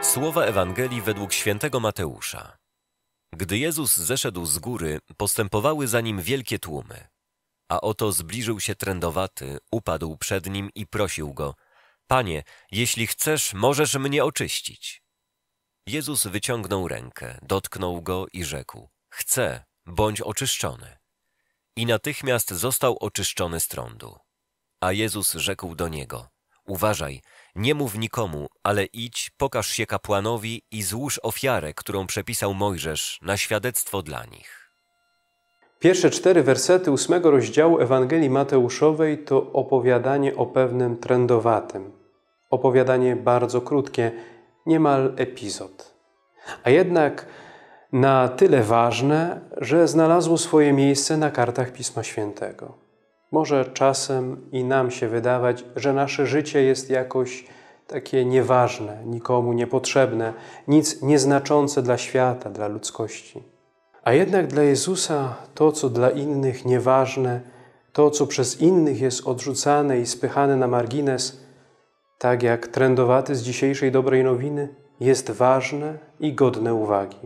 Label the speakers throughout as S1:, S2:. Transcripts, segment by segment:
S1: Słowa Ewangelii według świętego Mateusza. Gdy Jezus zeszedł z góry, postępowały za Nim wielkie tłumy. A oto zbliżył się trędowaty, upadł przed Nim i prosił Go: Panie, jeśli chcesz, możesz mnie oczyścić. Jezus wyciągnął rękę, dotknął go i rzekł: Chcę, bądź oczyszczony. I natychmiast został oczyszczony z trądu. A Jezus rzekł do niego: Uważaj, nie mów nikomu, ale idź, pokaż się kapłanowi i złóż ofiarę, którą przepisał Mojżesz, na świadectwo dla nich.
S2: Pierwsze 4 wersety 8 rozdziału Ewangelii Mateuszowej to opowiadanie o pewnym trędowatym. Opowiadanie bardzo krótkie, niemal epizod. A jednak na tyle ważne, że znalazło swoje miejsce na kartach Pisma Świętego. Może czasem i nam się wydawać, że nasze życie jest jakoś takie nieważne, nikomu niepotrzebne, nic nieznaczące dla świata, dla ludzkości. A jednak dla Jezusa to, co dla innych nieważne, to, co przez innych jest odrzucane i spychane na margines, tak jak trędowaty z dzisiejszej dobrej nowiny, jest ważne i godne uwagi.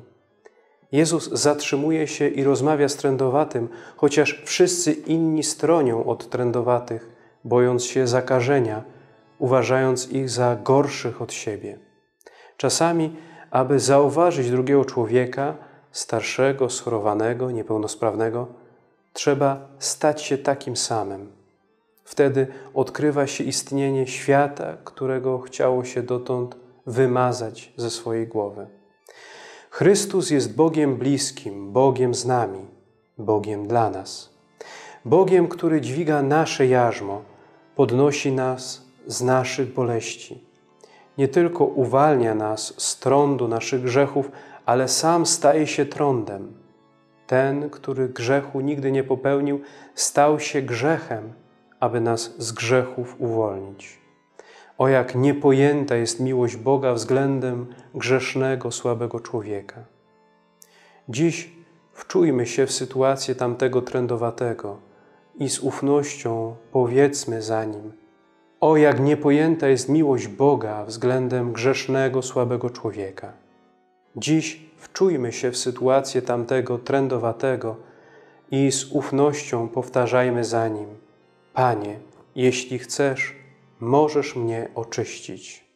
S2: Jezus zatrzymuje się i rozmawia z trędowatym, chociaż wszyscy inni stronią od trędowatych, bojąc się zakażenia, uważając ich za gorszych od siebie. Czasami, aby zauważyć drugiego człowieka, starszego, schorowanego, niepełnosprawnego, trzeba stać się takim samym. Wtedy odkrywa się istnienie świata, którego chciało się dotąd wymazać ze swojej głowy. Chrystus jest Bogiem bliskim, Bogiem z nami, Bogiem dla nas. Bogiem, który dźwiga nasze jarzmo, podnosi nas z naszych boleści. Nie tylko uwalnia nas z trądu naszych grzechów, ale sam staje się trądem. Ten, który grzechu nigdy nie popełnił, stał się grzechem, aby nas z grzechów uwolnić. O jak niepojęta jest miłość Boga względem grzesznego, słabego człowieka. Dziś wczujmy się w sytuację tamtego trędowatego i z ufnością powiedzmy za nim: o jak niepojęta jest miłość Boga względem grzesznego, słabego człowieka. Dziś wczujmy się w sytuację tamtego trędowatego i z ufnością powtarzajmy za nim: Panie, jeśli chcesz, możesz mnie oczyścić.